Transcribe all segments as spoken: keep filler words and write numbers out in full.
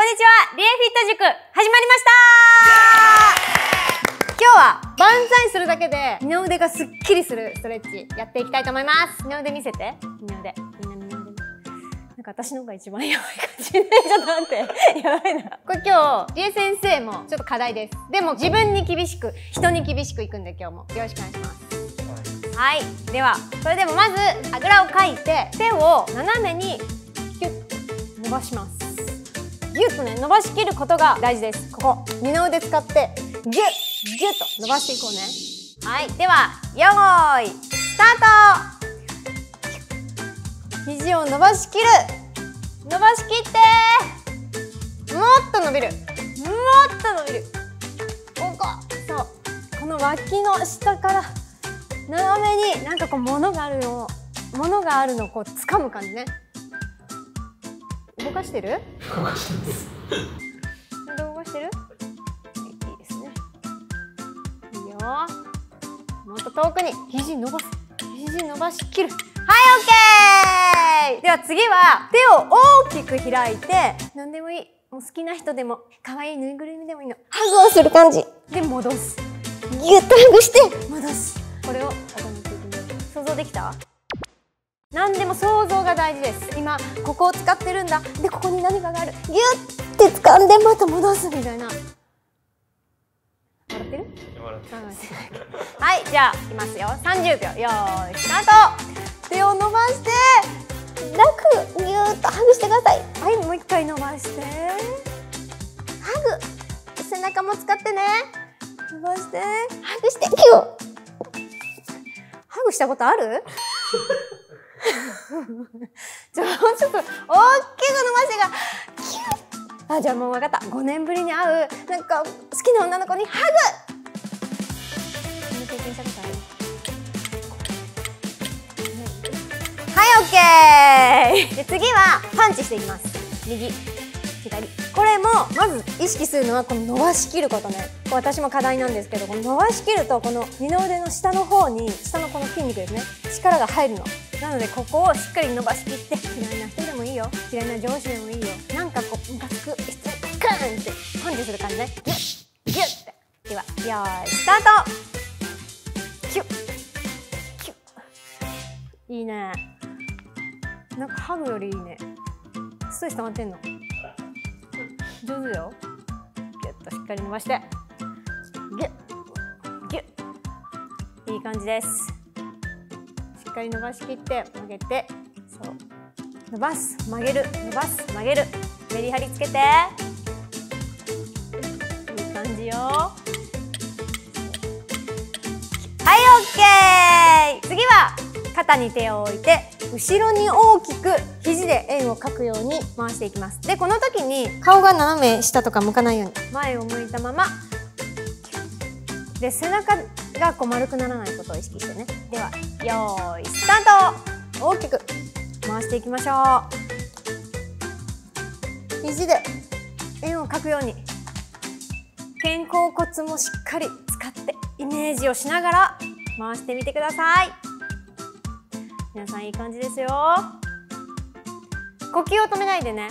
こんにちは。リエフィット塾、始まりましたー。今日は、万歳するだけで、二の腕がすっきりするストレッチ、やっていきたいと思います。二の腕見せて。二の腕。みんな二の腕。なんか私の方が一番やばいかもしれない。ちょっと待って。やばいな。これ今日、リエ先生もちょっと課題です。でも自分に厳しく、人に厳しくいくんで今日も。よろしくお願いします。はい。では、それでもまず、あぐらをかいて、手を斜めに、キュッと伸ばします。ギュッとね、伸ばしきることが大事です。ここ、二の腕使って、ギュッ、ギュッと伸ばしていこうね。はい。では、よーい、スタート。肘を伸ばしきる。伸ばしきって。もっと伸びる。もっと伸びる。ここ。そう。この脇の下から斜めになんかこう物があるのを、物があるのをこう掴む感じね。動かしてる？ 動かしてます。 なんで動かしてる？いいですね。いいよ。もっと遠くに肘伸ばす。肘伸ばしきる。はい、オッケー。では次は手を大きく開いて、何でもいい。もう好きな人でも、可愛いぬいぐるみでもいいの。ハグをする感じ。で戻す。ギュッとハグして戻す。これを行っていきます。想像できた？何でも想像が大事です。今ここを使ってるんだ。でここに何かがある。ギュッて掴んでまた戻すみたいな。笑ってる？ 笑ってます。 はい、じゃあいきますよ。さんじゅうびょう。よーいスタート。手を伸ばして楽ギューッとハグしてください。はい、もう一回伸ばしてハグ。背中も使ってね。伸ばしてハグしてキュー。ハグしたことある？じゃあもうちょっと大きく伸ばしてがキュッ。あ、じゃあもう分かった。ごねんぶりに会うなんか好きな女の子にハグ。この経験したことある？はい、オッケー。で次はパンチしていきます。右左。これもまず意識するのはこの伸ばしきることね。私も課題なんですけど、この伸ばしきるとこの二の腕の下の方に下のこの筋肉ですね、力が入るの。なのでここをしっかり伸ばしきって、嫌いな人でもいいよ、嫌いな上司でもいいよ、なんかこうムカつく人カーンってパンチする感じね。ギュッギュッって。ではよーいスタート。キュッキュッ。いいね。なんかハグよりいいね。ストレス溜まってんの？上手よ。ギュッとしっかり伸ばしてギュッギュッ。いい感じです。しっかり伸ばしきって曲げて、そう伸ばす曲げる伸ばす曲げる、メリハリつけて、いい感じよ。はい、オッケー。次は肩に手を置いて後ろに大きく肘で円を描くように回していきます。でこの時に顔が斜め下とか向かないように前を向いたままで、背中がこう丸くならないことを意識してね。ではよーいスタート。大きく回していきましょう。肘で円を描くように肩甲骨もしっかり使ってイメージをしながら回してみてください。皆さんいい感じですよ。呼吸を止めないでね。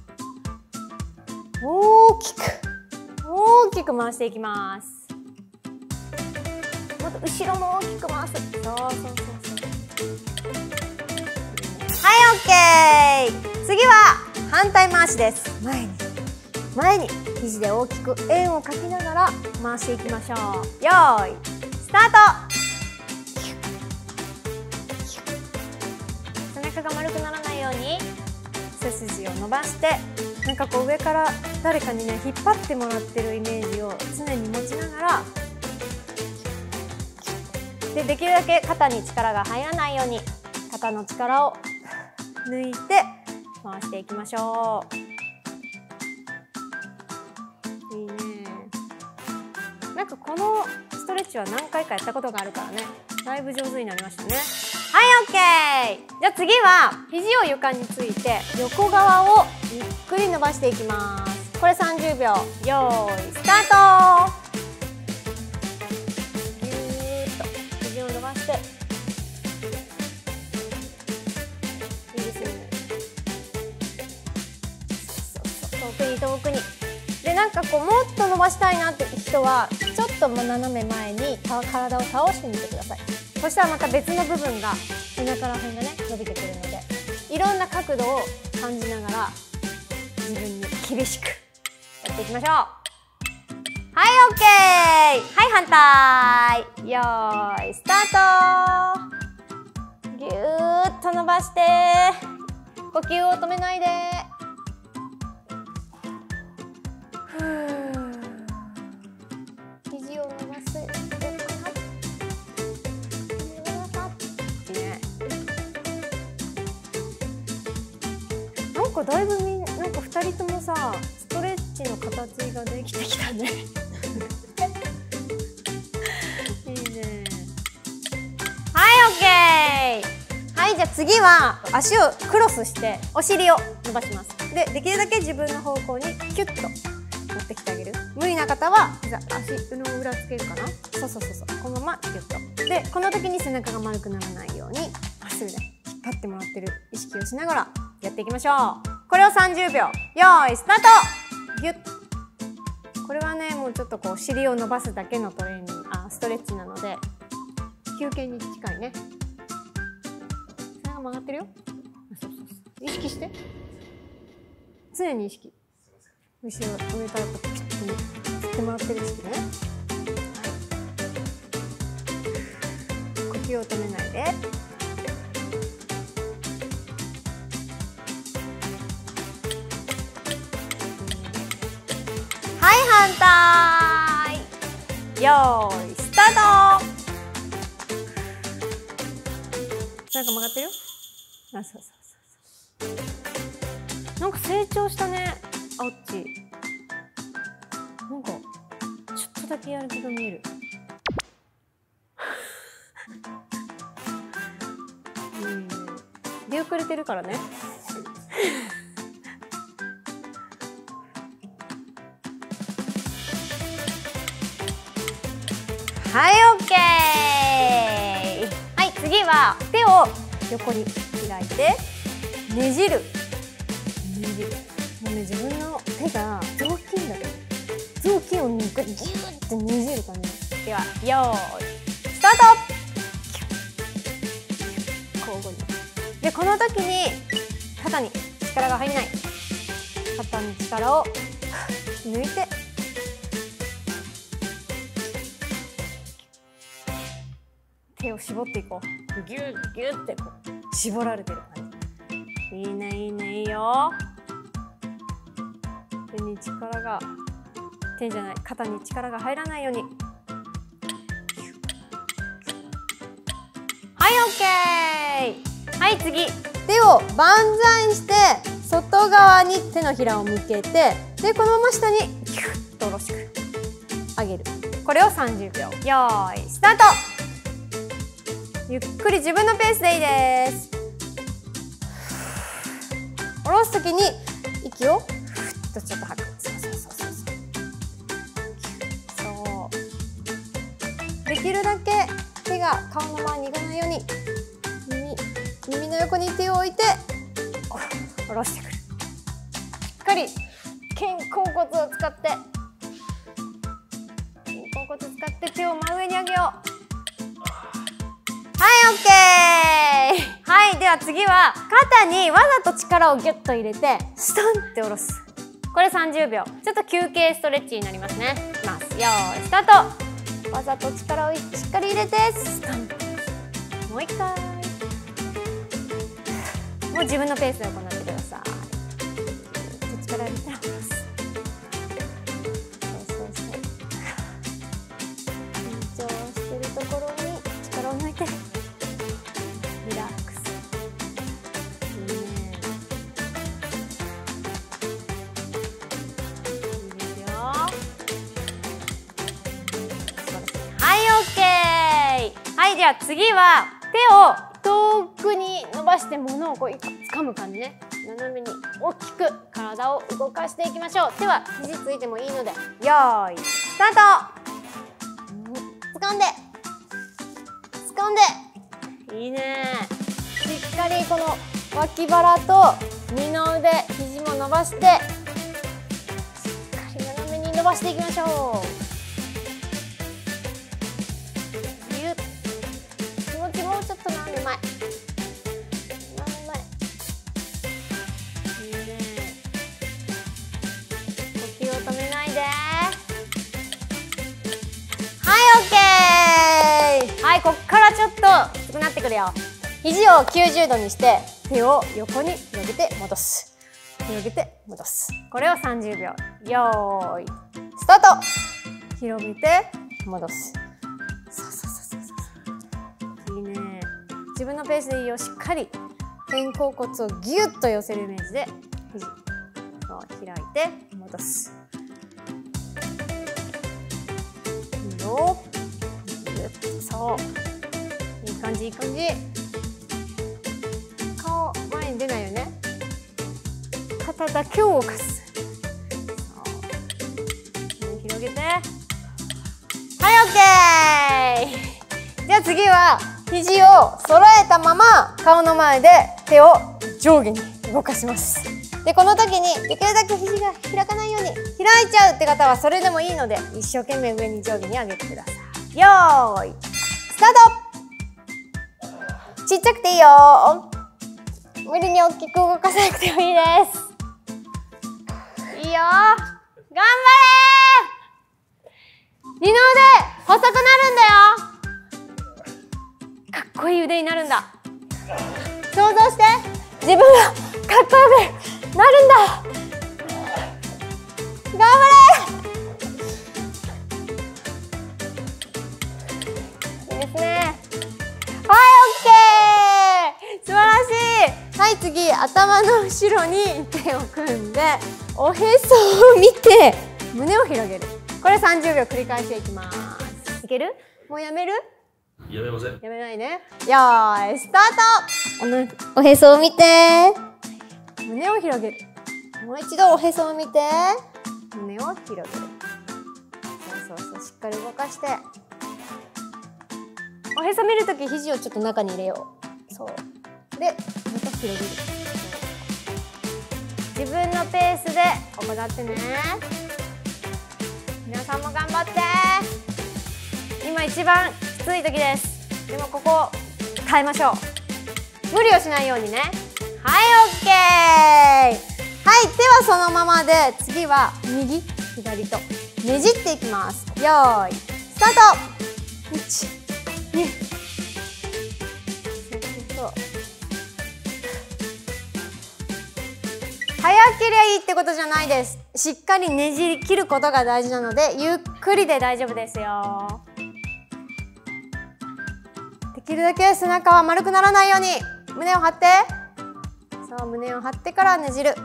大きく大きく回していきます。もっと後ろも大きく回す。そうそうそうそう。はい、オッケー。次は反対回しです。前に前に肘で大きく円を描きながら回していきましょう。よーいスタート。背中が丸くならないように背筋を伸ばして、なんかこう上から誰かにね引っ張ってもらってるイメージを常に持ちながら、でできるだけ肩に力が入らないように肩の力を抜いて回していきましょう。いいね。なんかこのストレッチは何回かやったことがあるからね、だいぶ上手になりましたね。はい、オッケー。じゃあ次は肘を床について横側をゆっくり伸ばしていきます。これさんじゅうびょう。よーいスタート。ぎゅーっと肘を伸ばして、いいですよね。そうそうそう、遠くくに遠くに。でなんかこうもっと伸ばしたいなって人はちょっと斜め前に体を倒してみてください。そしたらまた別の部分が背中ら辺がね伸びてくるので、いろんな角度を感じながら自分に厳しくやっていきましょう。はい、オッケー。はい、反対。よーい、スタート。ぎゅーっと伸ばして、呼吸を止めないで。ふー。肘を伸ばす。なんかだいぶみんなんかふたりともさ、ストレッチの形ができてきたね。いいね。はい、オッケー。はい、じゃあ次は足をクロスしてお尻を伸ばします。で、できるだけ自分の方向にキュッと持ってきてあげる。無理な方は膝、足の裏つけるかな。そうそうそうそう。このままキュッと。で、この時に背中が丸くならないようにまっすぐね引っ張ってもらってる意識をしながらやっていきましょう。これをさんじゅうびょう。よーい、スタート。ギュッ。これはね、もうちょっとこう尻を伸ばすだけのトレーニング、あ、ストレッチなので休憩に近いね。背中曲がってるよ。そうそうそう。意識して。常に意識。後ろ上からとピッと振ってもらってる意識ね。呼吸を止めないで。はい、反対。よーい、スタート。なんか曲がってるよ。あ、そうそうそうそう。なんか成長したね、あっち。なんかちょっとだけやる気が見える。うん、出遅れてるからね。はい、オッケー。はい、次は手を横に開いてねじる。ねじる。もうね、自分の手が雑巾だけど、雑巾をね、ギューってねじる感じ。では、よーい、スタート。交互に。で、この時に肩に力が入らない。肩に力を抜いて。手を絞っていこう。ギュッギュッってこう絞られてる感じ。いいね、いいね、いいよ。手に力が、手じゃない、肩に力が入らないように。はい、オッケー。はい、次。手を万歳して外側に手のひらを向けて、でこのまま下にキュッと下ろしてくる。上げる。これをさんじゅうびょう。よーい、スタート。ゆっくり自分のペースでいいです。下ろすときに息をふっとちょっと吐く。そうそうそうそうそう。そう。できるだけ手が顔の前にいかないように耳、耳の横に手を置いて下ろしてくる。しっかり肩甲骨を使って肩甲骨使って手を真上に上げよう。はい、オッケー。はい、では次は肩にわざと力をギュッと入れてストンって下ろす。これさんじゅうびょう。ちょっと休憩ストレッチになりますね。いきます。よーい、スタート。わざと力をしっかり入れてストン。もう一回。もう自分のペースで行ってください。力入れたら下ろす。そうそうそう。緊張してるところに力を抜いて。リラックス。いいね。いいですよ。はい、オッケー。はい、じゃあ次は手を遠くに伸ばして物をこう掴む感じね。斜めに大きく体を動かしていきましょう。手は肘ついてもいいので、よーい、スタート。掴んで掴んで、いいね。しっかりこの脇腹と二の腕、肘も伸ばしてばしていきましょう。ぎゅっ、気持ちもうちょっと斜め前、斜め前。いいね。呼吸を止めないで。はい、オッケー。はい、こっからちょっときつくなってくるよ。肘をきゅうじゅうどにして手を横に広げて戻す。広げて戻す。これをさんじゅうびょう。よーいスタート。広げて戻す。そうそうそうそう。いいね。自分のペースでいいよ。しっかり肩甲骨をギュッと寄せるイメージで肘を開いて戻す。いいよ。ギュッと。そう。いい感じいい感じ。顔前に出ないよね。肩だけを動かす。広げて。はい、オッケー。じゃあ次は肘を揃えたまま顔の前で手を上下に動かします。でこの時にできるだけ肘が開かないように開いちゃうって方はそれでもいいので一生懸命上に上下に上げてください。よーいスタート。ちっちゃくていいよ。無理に大きく動かさなくてもいいです。いいよ。頑張れー。二の腕細くなるんだよ。かっこいい腕になるんだ。想像して自分がかっこよくなるんだ。頑張れー。いいですね。はい、オッケー。素晴らしい。はい、次頭の後ろに手を組んでおへそを見て胸を広げる。これさんじゅうびょう繰り返していきます。いける？もうやめる？ やめません。 やめないね。よーいスタート。おへそを見て胸を広げる。もう一度おへそを見て胸を広げる。そうそうそう、しっかり動かして。おへそ見るとき肘をちょっと中に入れよう。そうでまた広げる。自分のペースで行ってね。皆さんも頑張って。今一番きつい時です。でもここ耐えましょう。無理をしないようにね。はい、オッケー。はい、手はそのままで次は右左とねじっていきます。よーいスタート。いちにそう早けりゃいいってことじゃないです。しっかりねじり切ることが大事なのでゆっくりで大丈夫ですよ。できるだけ背中は丸くならないように胸を張って。そう胸を張ってからねじる。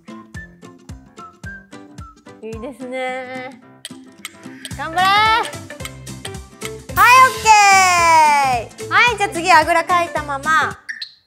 いいですね。頑張れー。はい、オッケー。はい、じゃあ次あぐらかいたまま。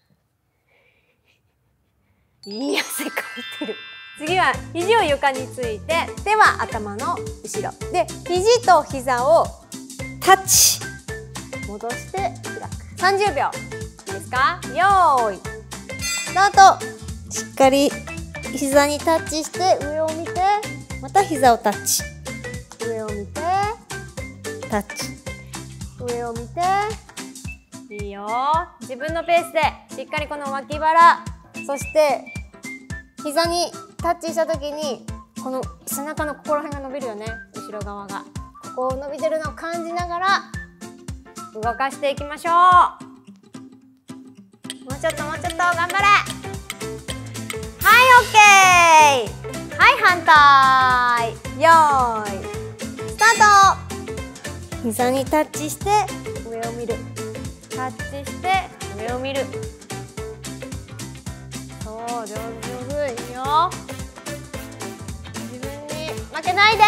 いい汗かいてる。次は肘を床について手は頭の後ろで肘と膝をタッチ戻して開く。さんじゅうびょういいですか。よーいスタート。しっかり膝にタッチして上を見てまた膝をタッチ上を見てタッチ上を見て。いいよ。自分のペースでしっかりこの脇腹そして膝にタッチした時にこの背中のここら辺が伸びるよね。後ろ側がここ伸びてるのを感じながら動かしていきましょう。もうちょっともうちょっと頑張れ。はい、オッケー。はい、反対。よーいスタート。膝にタッチして上を見る。タッチして上を見る。そう上手上手。いいよ。自分に負けないで。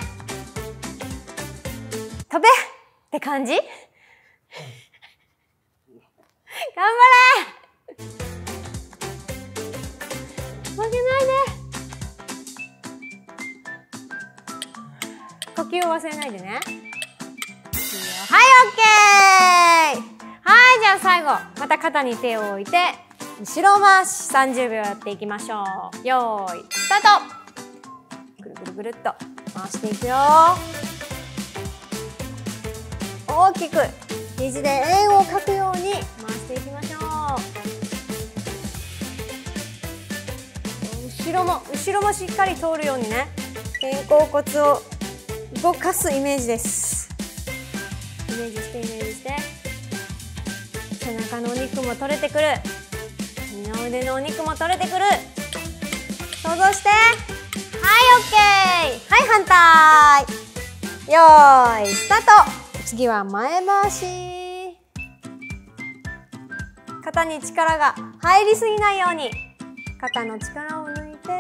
飛べって感じ。頑張れ。負けないで。呼吸を忘れないでね。いいよ。はい、オッケー。はい、じゃあ最後また肩に手を置いて後ろ回しさんじゅうびょうやっていきましょう。よーいスタート。 ぐるぐるぐるっと回していくよ。大きく肘で円を描くように回していきましょう。後ろも後ろもしっかり通るようにね、肩甲骨を動かすイメージです。イメージしてイメージして、背中のお肉も取れてくる、二の腕のお肉も取れてくる。想像して、はい、オッケー。はい、反対。よーい、スタート。次は前回し。肩に力が入りすぎないように肩の力を抜いて、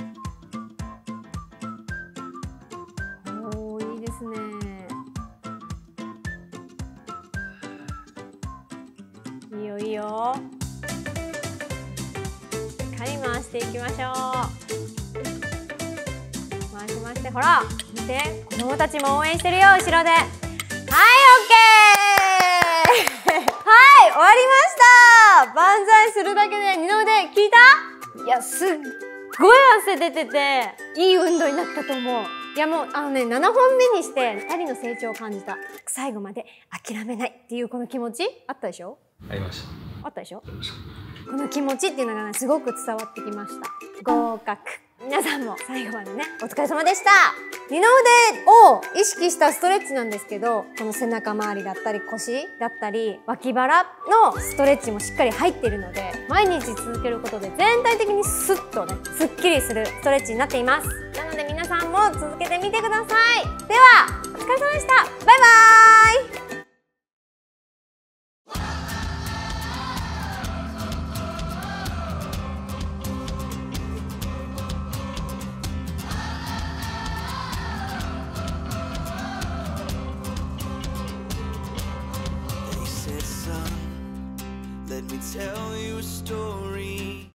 おー、いいですね。いいよいいよ。しっかり回していきましょう。回しまして、ほら見て、子供たちも応援してるよ、後ろで。はい、オッケー。はい、終わりました。万歳するだけで二の腕効いた？いや、すっごい汗出てていい運動になったと思う。いや、もうあのね、ななほんめにしてふたりの成長を感じた。最後まで諦めないっていうこの気持ちあったでしょ？ ありました。 あったでしょ？この気持ちっていうのがね、すごく伝わってきました。合格。皆さんも最後までね、お疲れ様でした。二の腕を意識したストレッチなんですけど、この背中周りだったり腰だったり脇腹のストレッチもしっかり入っているので、毎日続けることで全体的にスッとね、すっきりするストレッチになっています。なので皆さんも続けてみてください。では、お疲れ様でした。バイバーイ。 Let me tell you a story.